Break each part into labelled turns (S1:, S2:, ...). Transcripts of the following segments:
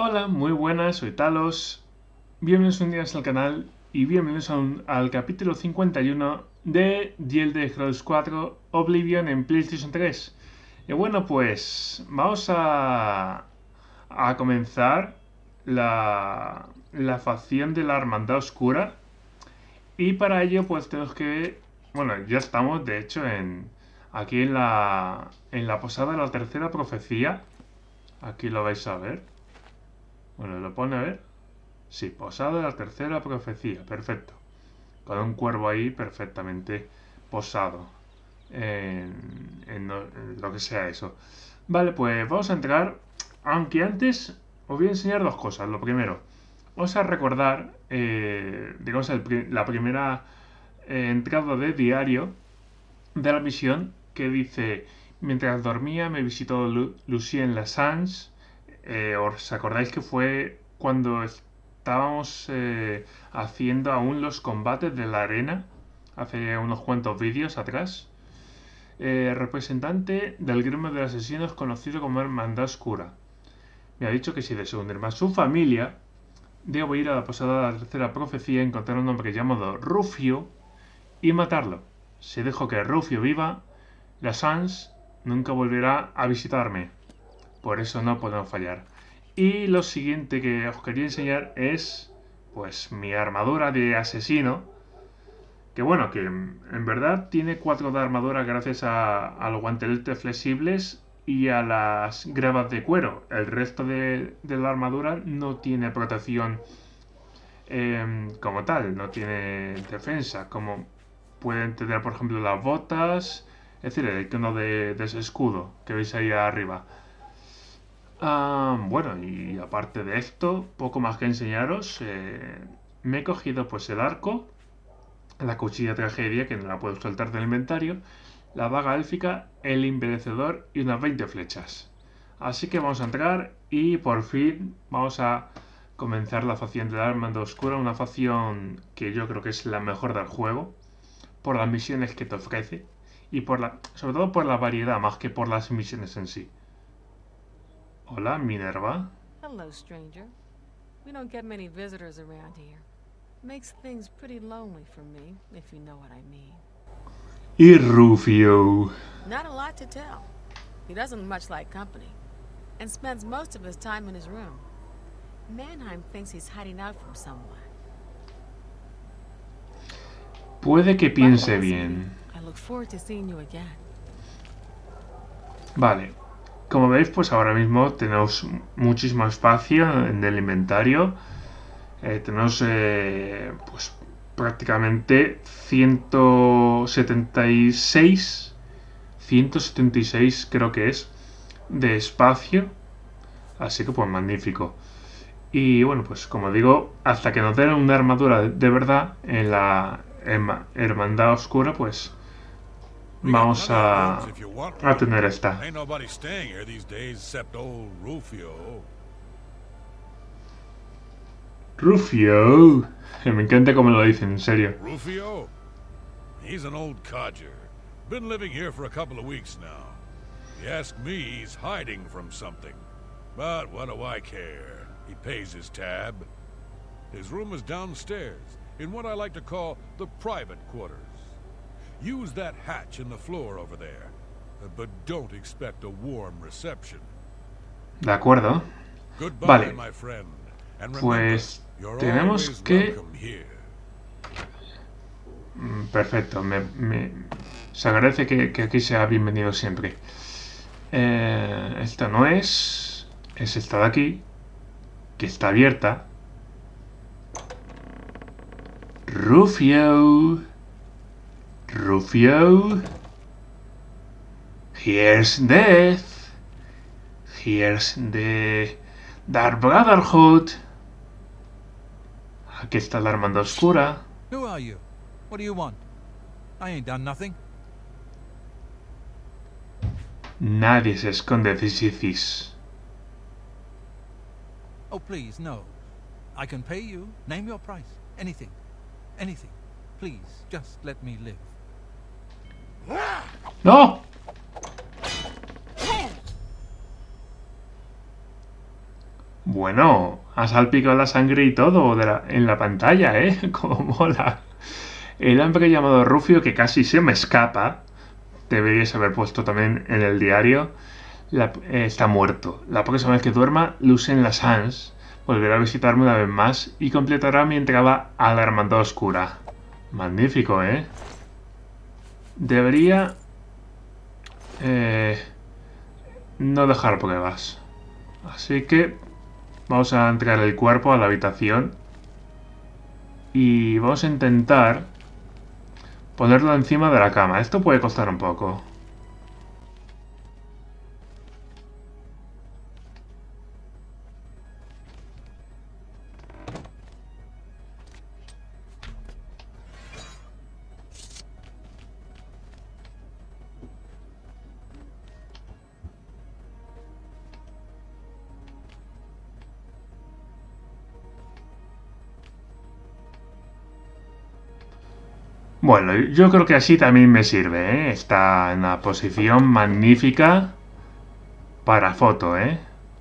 S1: Hola, muy buenas, soy Talos. Bienvenidos un día más al canal y bienvenidos al capítulo 51 de The Elder Scrolls 4 Oblivion en PlayStation 3. Y bueno, pues vamos a comenzar la facción de la Hermandad Oscura. Y para ello, pues tenemos que. Bueno, ya estamos, de hecho, aquí en la posada de la tercera profecía. Aquí lo vais a ver. Bueno, lo pone a ver. Sí, posada de la tercera profecía, perfecto. Con un cuervo ahí perfectamente posado en lo que sea eso. Vale, pues vamos a entrar. Aunque antes os voy a enseñar dos cosas. Lo primero, vamos a recordar, digamos, la primera entrada de diario de la misión que dice: mientras dormía me visitó Lucien Lassange. ¿Os acordáis que fue cuando estábamos haciendo aún los combates de la arena? Hace unos cuantos vídeos atrás. Representante del gremio de asesinos conocido como Hermandad Oscura. Me ha dicho que si deseo unirme a su familia, debo ir a la posada de la tercera profecía, encontrar un hombre llamado Rufio y matarlo. Si dejo que Rufio viva, Lassange nunca volverá a visitarme. Por eso no podemos fallar. Y lo siguiente que os quería enseñar es, pues, mi armadura de asesino. Que bueno, que en verdad tiene 4 de armadura gracias a los guanteletes flexibles y a las gravas de cuero. El resto de la armadura no tiene protección como tal, no tiene defensa, como pueden tener, por ejemplo, las botas, es decir, el icono de ese escudo que veis ahí arriba. Bueno, y aparte de esto, poco más que enseñaros. Me he cogido pues el arco, la cuchilla tragedia, que no la puedo soltar del inventario, la daga élfica, el embellecedor y unas 20 flechas. Así que vamos a entrar y por fin vamos a comenzar la facción de la Hermandad Oscura, una facción que yo creo que es la mejor del juego, por las misiones que te ofrece y sobre todo por la variedad más que por las misiones en sí. Hola, Minerva.
S2: Hello, stranger. We don't get many visitors around here. Makes things pretty lonely for me, if you know what I mean.
S1: Y Rufio.
S2: Not a lot to tell. He doesn't much like company, and spends most of his time in his room. Mannheim thinks he's hiding out from someone.
S1: Puede que piense bien.
S2: I look forward to seeing you again.
S1: Vale. Como veis, pues ahora mismo tenemos muchísimo espacio en el inventario. Tenemos pues prácticamente 176 creo que es, de espacio. Así que pues magnífico. Y bueno, pues como digo, hasta que nos den una armadura de verdad en la Hermandad Oscura, pues vamos a tener esta. Rufio. Me encanta cómo lo dicen, en serio.
S3: Rufio? He's an old codger. Been living here for a couple of weeks now. You ask me, he's hiding from something. But what do I care? He pays his tab. His room is downstairs, in what I like to call the private quarters. Use that hatch in the floor over there, but don't expect a warm reception.
S1: De acuerdo.
S3: Goodbye,
S1: vale.
S3: my friend. And
S1: Pues
S3: remember,
S1: tenemos que...
S3: here.
S1: Perfecto. Se agradece que aquí sea bienvenido siempre. Esta no es... Es esta de aquí, que está abierta. Rufio. Rufio. Here's death. Here's the Dark Brotherhood. Aquí está la Hermandad Oscura.
S4: Who are you? What do you want? I ain't done nothing.
S1: Nadie se esconde de Sisyphis.
S4: Oh, please, no. I can pay you. Name your price. Anything. Anything. Please, just let me live.
S1: ¡No! Bueno, ha salpicado la sangre y todo en la pantalla, ¿eh? Como mola. El hombre llamado Rufio, que casi se me escapa, deberíais haber puesto también en el diario, está muerto. La próxima vez que duerma, Lucien Lassange volverá a visitarme una vez más y completará mi entrada a la Hermandad Oscura. Magnífico, ¿eh? Debería... no dejar pruebas. Así que vamos a entregar el cuerpo a la habitación y vamos a intentar ponerlo encima de la cama. Esto puede costar un poco. Bueno, yo creo que así también me sirve, ¿eh? Está en una posición magnífica para foto, ¿eh?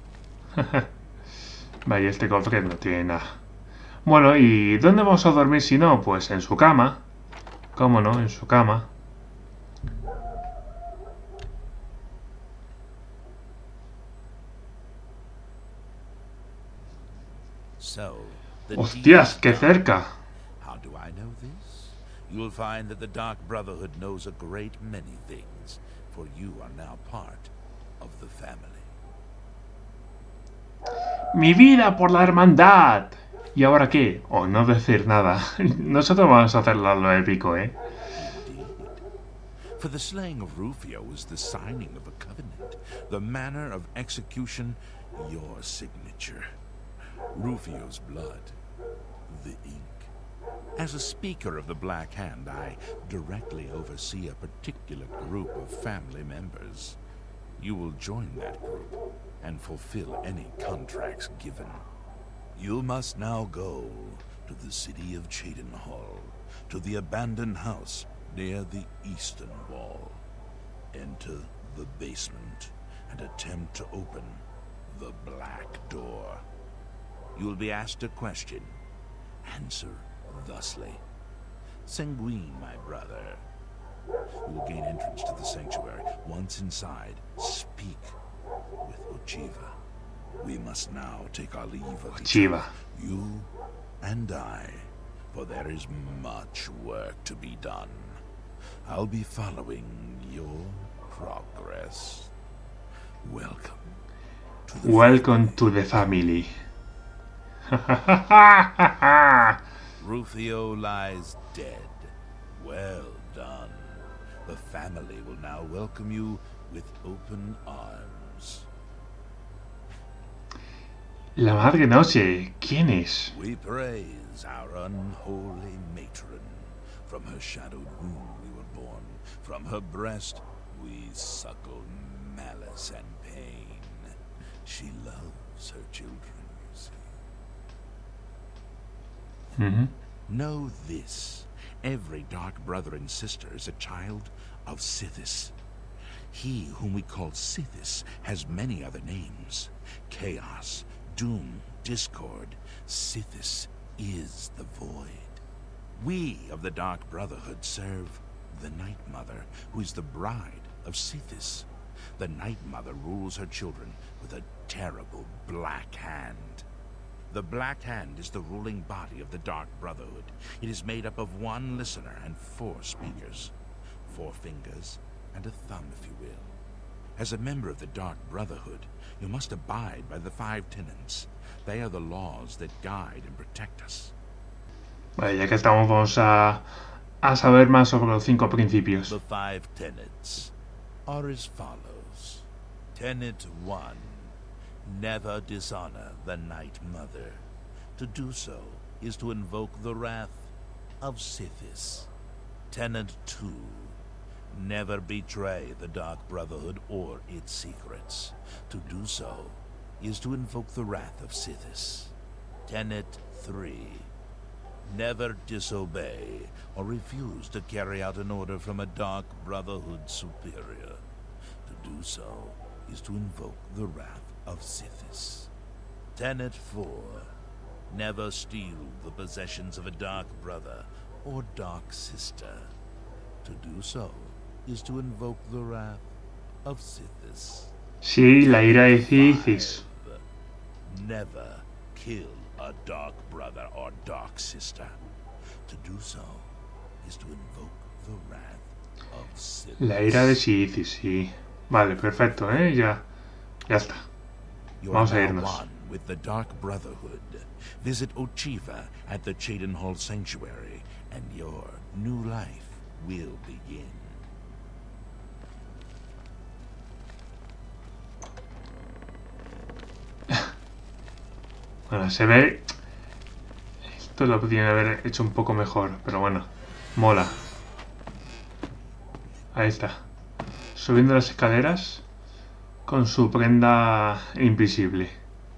S1: Vaya, este cofre no tiene nada. Bueno, ¿y dónde vamos a dormir si no? Pues en su cama. ¿Cómo no? En su cama. ¡Hostias, qué cerca!
S5: How do I know this? You'll find that the Dark Brotherhood knows a great many things, for you are now part of the family.
S1: ¡Mi vida por la hermandad! ¿Y ahora qué? O no decir nada. Nosotros vamos a hacerlo a lo épico, ¿eh?
S5: Indeed. For the slaying of Rufio is the signing of a covenant, the manner of execution, your signature. Rufio's blood, the ink. As a speaker of the Black Hand, I directly oversee a particular group of family members. You will join that group and fulfill any contracts given. You must now go to the city of Cheydinhal, to the abandoned house near the eastern wall. Enter the basement and attempt to open the Black Door. You will be asked a question. Answer thusly. Sanguine, my brother. You will gain entrance to the sanctuary. Once inside, speak with Ochiva. We must now take our leave of each other, you and I, for there is much work to be done. I'll be following your progress. Welcome to the family. Rufio lies dead. Well done. The family will now welcome you with open arms.
S1: La Madre Noche, ¿quién es?
S5: We praise our unholy matron. From her shadowed womb we were born. From her breast we suckle malice and pain. She loves her children, you see. Know this. Every dark brother and sister is a child of Sithis. He whom we call Sithis has many other names. Chaos, Doom, Discord. Sithis is the Void. We of the Dark Brotherhood serve the Night Mother, who is the bride of Sithis. The Night Mother rules her children with a terrible black hand. The Black Hand is the ruling body of the Dark Brotherhood. It is made up of one listener and 4 speakers. 4 fingers and a thumb, if you will. As a member of the Dark Brotherhood, you must abide by the 5 tenets. They are the laws that guide and protect us.
S1: Vale, ya que estamos, vamos a saber más sobre los 5 principios.
S5: The 5 tenets are as follows. Tenet 1. Never dishonor the Night Mother. To do so is to invoke the wrath of Sithis. Tenet 2. Never betray the Dark Brotherhood or its secrets. To do so is to invoke the wrath of Sithis. Tenet 3. Never disobey or refuse to carry out an order from a Dark Brotherhood superior. To do so is to invoke the wrath of Sithis. Tenet 4. Never steal the possessions of a Dark Brother or Dark Sister. To do so is to invoke the wrath of Sithis.
S1: Sí, la ira de Sithis.
S5: Never kill a Dark Brother or Dark Sister. To do so is to invoke the wrath of Sithis.
S1: La ira de Sithis, sí. Vale, perfecto, ya está. Vamos a irnos.
S5: One with the Dark Brotherhood. Visit Ochiva at the Cheydinhal Sanctuary, and your new life will begin.
S1: Bueno, se ve... Esto lo podrían haber hecho un poco mejor, pero bueno, mola. Ahí está. Subiendo las escaleras con su prenda invisible.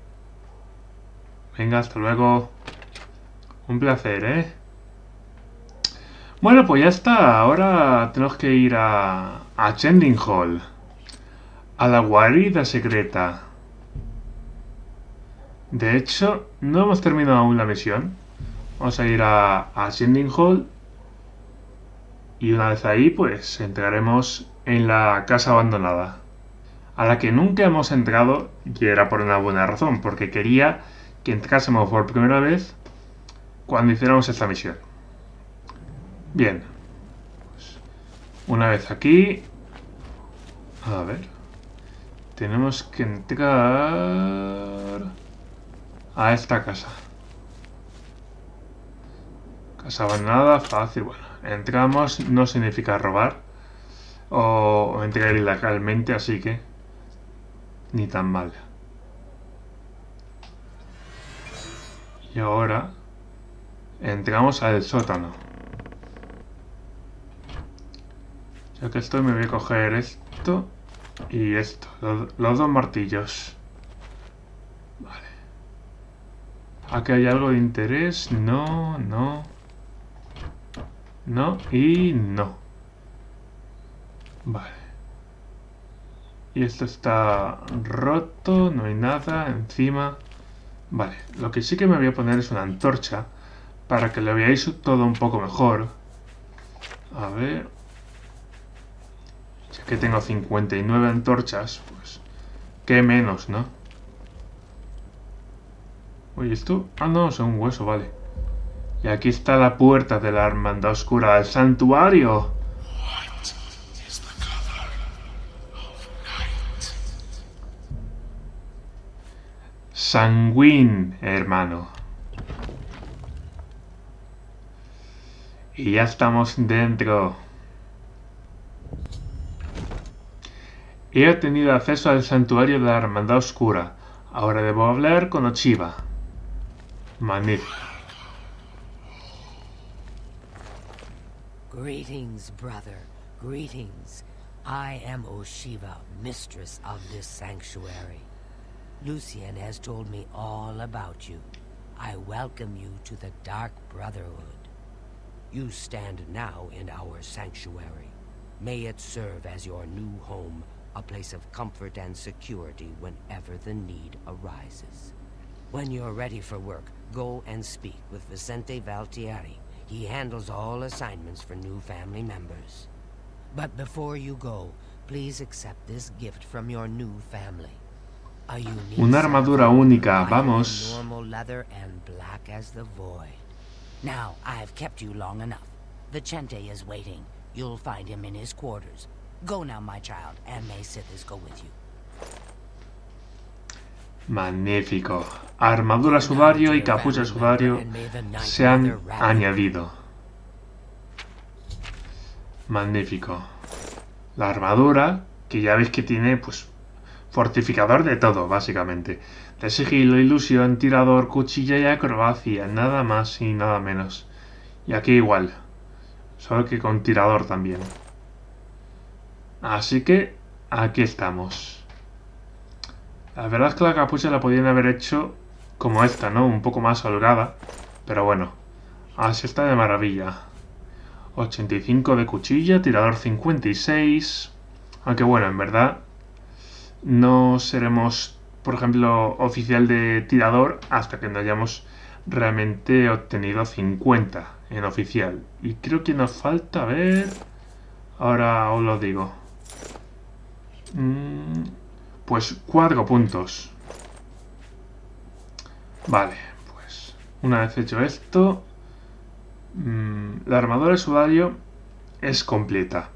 S1: Venga, hasta luego. Un placer, ¿eh? Bueno, pues ya está. Ahora tenemos que ir a Cheydinhal. A la guarida secreta. De hecho, no hemos terminado aún la misión. Vamos a ir a Cheydinhal. Y una vez ahí, pues entraremos en la casa abandonada. A la que nunca hemos entrado, y era por una buena razón, porque quería que entrásemos por primera vez cuando hiciéramos esta misión. Bien. Pues, una vez aquí... A ver... Tenemos que entrar... a esta casa. Casa abandonada, fácil, bueno. Entramos, no significa robar. O entrar ilegalmente, así que... ni tan mal. Y ahora... entramos al sótano. Ya que estoy, me voy a coger esto y esto. Los dos martillos. Vale. Aquí hay algo de interés. No, no. No y no. Vale. Y esto está roto. No hay nada encima. Vale. Lo que sí que me voy a poner es una antorcha. Para que lo veáis todo un poco mejor. A ver. Ya que tengo 59 antorchas, pues... qué menos, ¿no? Oye, ¿esto? Ah, no, es un hueso, vale. Y aquí está la puerta de la Hermandad Oscura del Santuario. Sanguín, hermano. Y ya estamos dentro. He obtenido acceso al santuario de la Hermandad Oscura. Ahora debo hablar con Ochiva. Magnífico.
S6: Greetings, brother. Greetings. I am Oshiva, mistress of this sanctuary. Lucien has told me all about you. I welcome you to the Dark Brotherhood. You stand now in our sanctuary. May it serve as your new home, a place of comfort and security whenever the need arises. When you're ready for work, go and speak with Vicente Valtieri. He handles all assignments for new family members. But before you go, please accept this gift from your new family. A unique
S1: Una armadura única, vamos.
S6: normal leather and black as the void. Now, I've kept you long enough. Vicente is waiting. You'll find him in his quarters. Go now, my child, and may Sithis go with you.
S1: Magnífico. Armadura sudario y capucha sudario se han añadido. Magnífico. La armadura, que ya veis que tiene, pues, fortificador de todo, básicamente. De sigilo, ilusión, tirador, cuchilla y acrobacia. Nada más y nada menos. Y aquí igual. Solo que con tirador también. Así que aquí estamos. La verdad es que la capucha la podían haber hecho como esta, ¿no? Un poco más holgada. Pero bueno. Así está de maravilla. 85 de cuchilla, tirador 56. Aunque bueno, en verdad no seremos por ejemplo, oficial de tirador hasta que no hayamos realmente obtenido 50 en oficial. Y creo que nos falta, a ver... Ahora os lo digo. Pues 4 puntos. Vale, pues una vez hecho esto, la armadura de sudario es completa,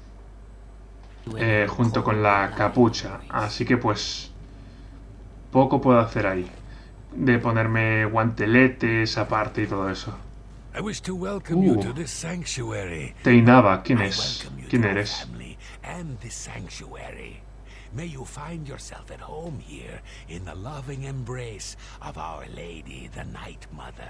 S1: junto con la capucha, así que pues poco puedo hacer ahí, de ponerme guanteletes aparte y todo eso.
S3: I wish to welcome you to this sanctuary.
S1: Teinaba, ¿quién
S3: I
S1: es?
S3: welcome you
S1: ¿Quién
S3: to our
S1: eres?
S3: family and this sanctuary. May you find yourself at home here in the loving embrace of Our Lady, the Night Mother.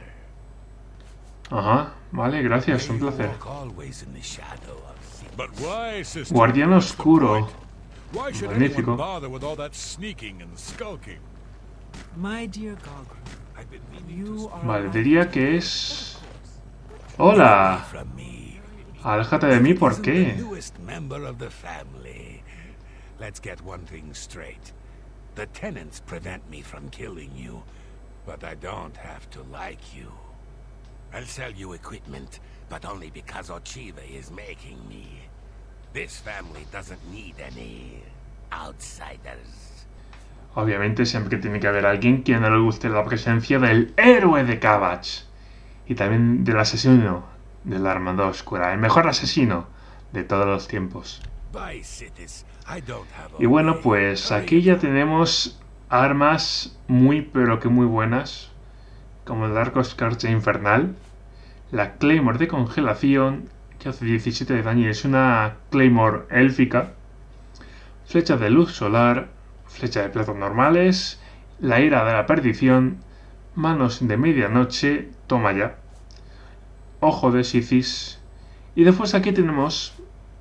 S1: Ajá, vale, gracias, un
S3: May you
S1: placer.
S3: walk always in the shadow of But why, sister?
S1: Guardián
S3: What's the
S1: oscuro.
S3: point? Why should
S1: Magnífico.
S3: anyone bother with all that sneaking and skulking?
S7: My dear Goggle,
S3: I've been meaning
S7: you are
S1: Vale,
S7: right.
S1: diría que es... ¡Hola!
S3: from me.
S1: Aléjate de mí, ¿por
S3: Isn't
S1: qué?
S3: the newest member of the family. Let's get one thing straight. The tenants prevent me from killing you, but I don't have to like you. I'll sell you equipment, but only because Ochiva is making me. This family doesn't need any outsiders.
S1: Obviamente siempre tiene que haber alguien que no le guste la presencia del héroe de Cabbage. Y también del asesino de la armadura oscura. El mejor asesino de todos los tiempos.
S3: Bye, cities. I don't have a
S1: Y bueno,
S3: way.
S1: pues
S3: Hurry.
S1: aquí ya tenemos armas muy pero que muy buenas. Como el arco escarcha infernal. La Claymore de congelación, que hace 17 de daño y es una Claymore élfica. Flecha de luz solar. Flecha de plata normales. La ira de la perdición. Manos de medianoche. Toma ya. Ojo de Sisis. Y después aquí tenemos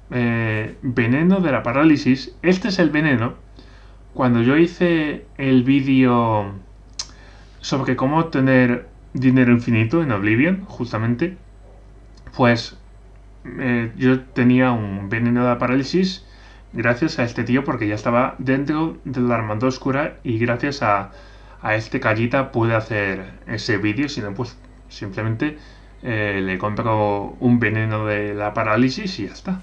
S1: veneno de la parálisis. Este es el veneno. Cuando yo hice el vídeo sobre cómo obtener dinero infinito en Oblivion, justamente, pues yo tenía un veneno de la parálisis gracias a este tío, porque ya estaba dentro de la armadura oscura y gracias a este Callita pude hacer ese vídeo. Si no, pues simplemente le compro un veneno de la parálisis y ya está.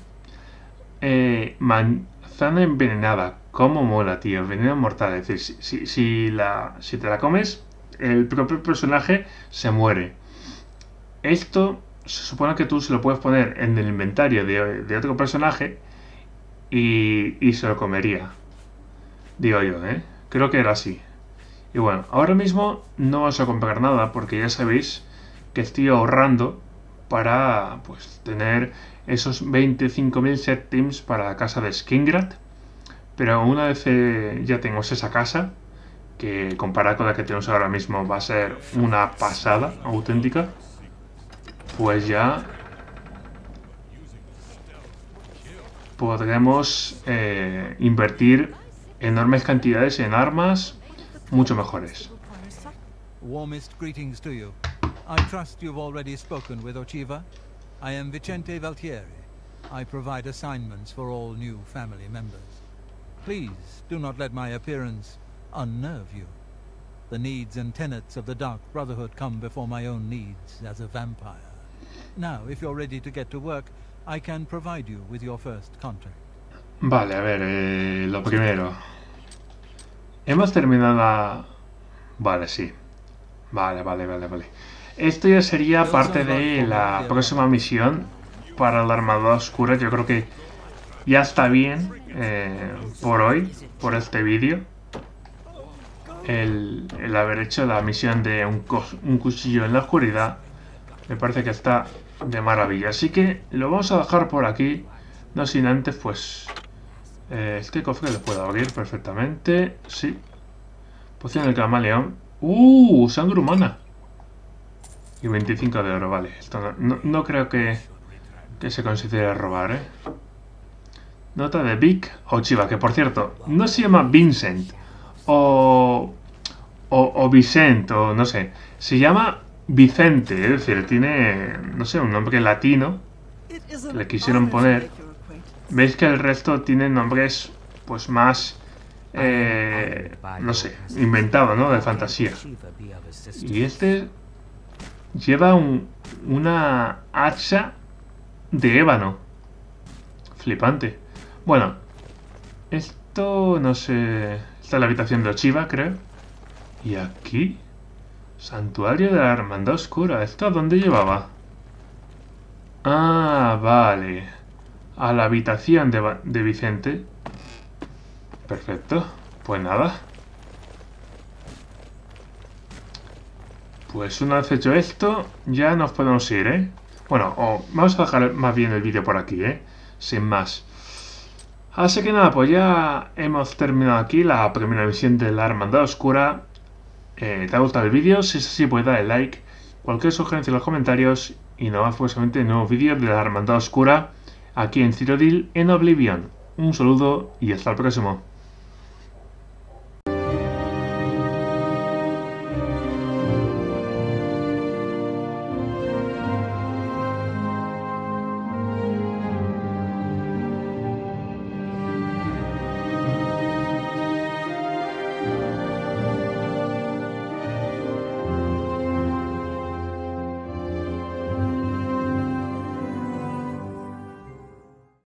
S1: Manzana envenenada. Cómo mola, tío. Veneno mortal. Es decir, si te la comes, el propio personaje se muere. Esto se supone que tú se lo puedes poner en el inventario de otro personaje y se lo comería. Digo yo, ¿eh? Creo que era así. Y bueno, ahora mismo no vas a comprar nada porque ya sabéis que estoy ahorrando para pues tener esos 25.000 céntimos para la casa de Skingrad. Pero una vez ya tengo esa casa, que comparada con la que tenemos ahora mismo va a ser una pasada auténtica, pues ya podremos invertir enormes cantidades en armas mucho mejores.
S4: Warmest greetings to you. I trust you've already spoken with Ochiva. I am Vicente Valtieri. I provide assignments for all new family members. Please do not let my appearance unnerve you. The needs and tenets of the Dark Brotherhood come before my own needs as a vampire. Now, if you're ready to get to work, I can provide you with your first contract.
S1: Vale, a ver, lo primero. Hemos terminado la... Vale, sí. Vale. Esto ya sería parte de la próxima misión para la armadura oscura. Yo creo que ya está bien por hoy, por este vídeo. El haber hecho la misión de un cuchillo en la oscuridad me parece que está de maravilla. Así que lo vamos a dejar por aquí. No sin antes, pues... este cofre lo puedo abrir perfectamente. Sí. Poción del camaleón. Sangre humana. Y 25 de oro, vale. Esto no creo que se considere robar, ¿eh? Nota de Vic Ochiva, que por cierto, no se llama Vincent o Vicent, o no sé. Se llama Vicente, es decir, tiene, no sé, un nombre latino que le quisieron poner. Veis que el resto tienen nombres, pues más no sé, inventado, ¿no? De fantasía. Y este lleva una hacha de ébano. Flipante. Bueno, esto no sé. Esta es la habitación de Ochiva, creo. Y aquí, Santuario de la Hermandad Oscura. ¿Esto a dónde llevaba? Ah, vale. A la habitación de Vicente. Perfecto. Pues nada. Pues una vez hecho esto, ya nos podemos ir, ¿eh? Bueno, vamos a dejar más bien el vídeo por aquí, ¿eh? Sin más. Así que nada, pues ya hemos terminado aquí la primera misión de la Hermandad Oscura. ¿Te ha gustado el vídeo? Si es así, pues dale like. Cualquier sugerencia en los comentarios. Y nada más, próximamente nuevo vídeo de la Hermandad Oscura aquí en Cyrodiil en Oblivion. Un saludo y hasta el próximo.